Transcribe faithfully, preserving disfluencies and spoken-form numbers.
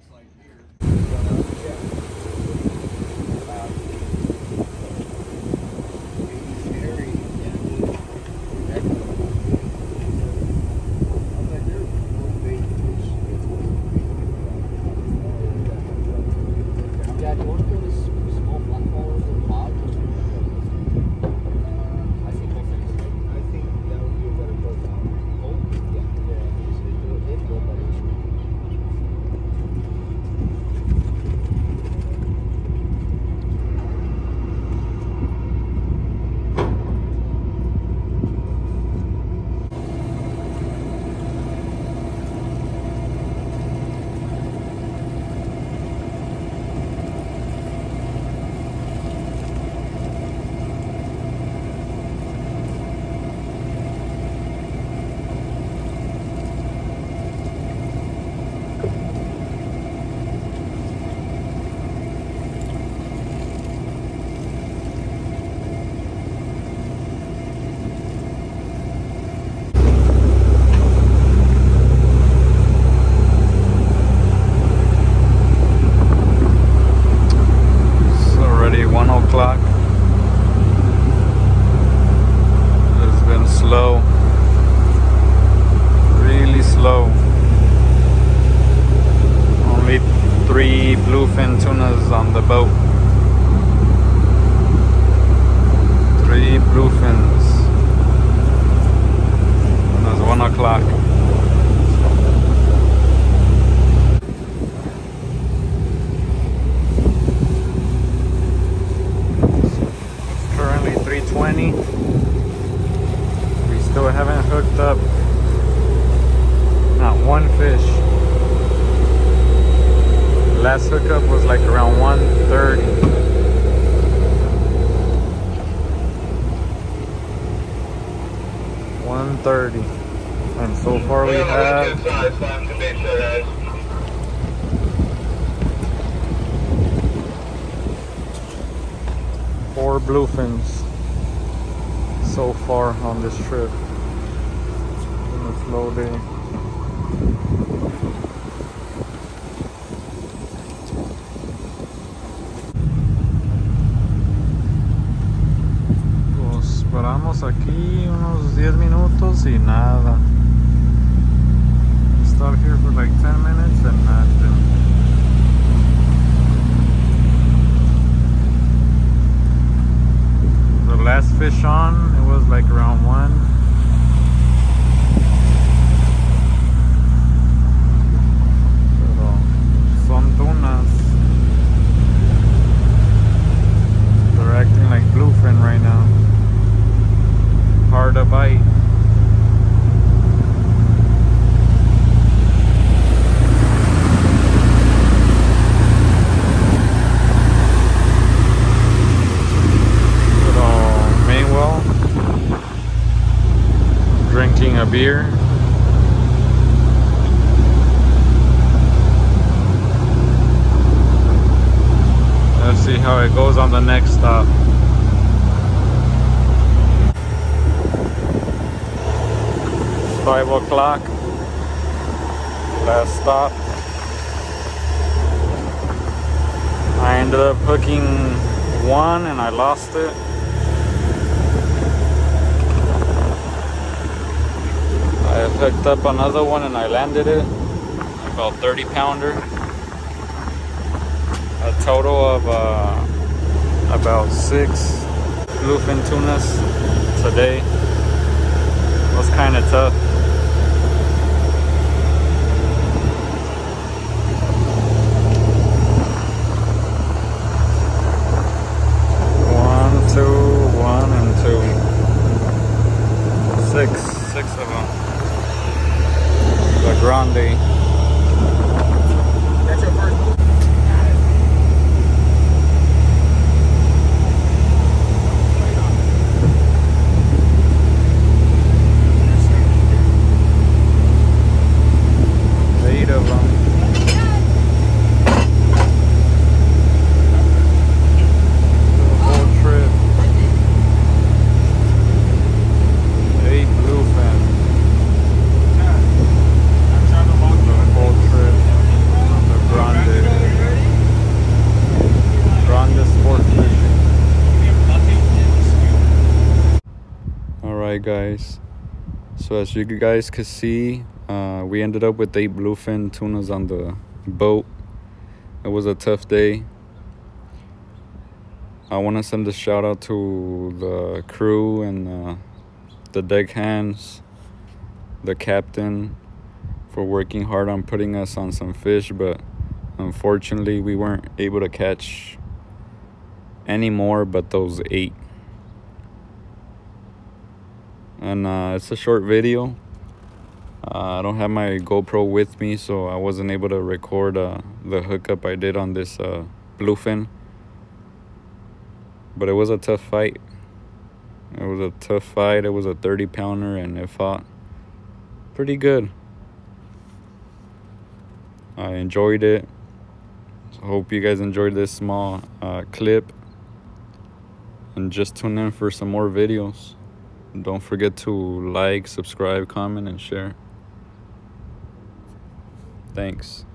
Three bluefin tunas on the boat. Three bluefins. And it's one o'clock. It's currently three twenty. We still haven't hooked up not one fish. Last hookup was like around one thirty. one thirty. And so far we have four bluefins so far on this trip. It's been a slow day. Esperamos aquí unos diez minutos y nada. We start here for like ten minutes and nothing. The last fish on, it was like around one. Pero son tunas. They're acting like bluefin right now. Hard to bite. Little Maywell drinking a beer. Let's see how it goes on the next stop. Five o'clock, last stop. I ended up hooking one and I lost it. I hooked up another one and I landed it, about thirty pounder. A total of uh, about six bluefin tunas today. It was kind of tough. Six, six of them. The Grande. That's your first move? guys. So as you guys could see, uh, we ended up with eight bluefin tunas on the boat. It was a tough day. I want to send a shout out to the crew and uh, the deck hands, the captain, for working hard on putting us on some fish, but unfortunately we weren't able to catch any more but those eight. And uh, it's a short video. uh, I don't have my GoPro with me, so I wasn't able to record uh, the hookup I did on this uh, bluefin, but it was a tough fight. It was a tough fight. It was a thirty pounder and it fought pretty good. I enjoyed it. So hope you guys enjoyed this small uh, clip, and just tune in for some more videos. Don't forget to like, subscribe, comment, and share. Thanks.